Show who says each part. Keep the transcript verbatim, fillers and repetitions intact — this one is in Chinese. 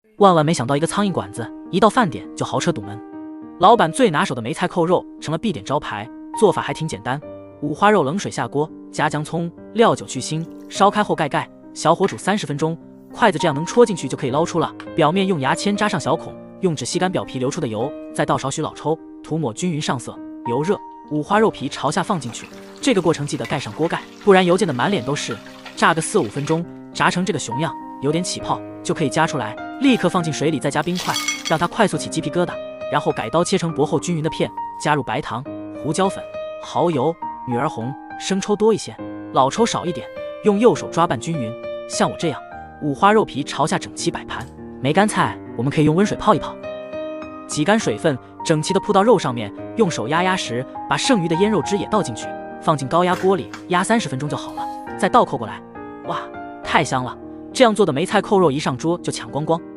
Speaker 1: 万万没想到，一个苍蝇馆子一到饭点就豪车堵门。老板最拿手的梅菜扣肉成了必点招牌，做法还挺简单：五花肉冷水下锅，加姜葱、料酒去腥，烧开后盖盖，小火煮三十分钟。筷子这样能戳进去就可以捞出了，表面用牙签扎上小孔，用纸吸干表皮流出的油，再倒少许老抽，涂抹均匀上色。油热，五花肉皮朝下放进去，这个过程记得盖上锅盖，不然油溅得满脸都是。炸个四五分钟，炸成这个熊样，有点起泡就可以夹出来，立刻放进水里，再加冰块，让它快速起鸡皮疙瘩。然后改刀切成薄厚均匀的片，加入白糖、胡椒粉、蚝油、女儿红，生抽多一些，老抽少一点，用右手抓拌均匀。像我这样，五花肉皮朝下整齐摆盘。梅干菜我们可以用温水泡一泡，挤干水分，整齐的铺到肉上面，用手压压实，把剩余的腌肉汁也倒进去，放进高压锅里压三十分钟就好了，再倒扣过来。哇，太香了！这样做的梅菜扣肉一上桌就抢光光。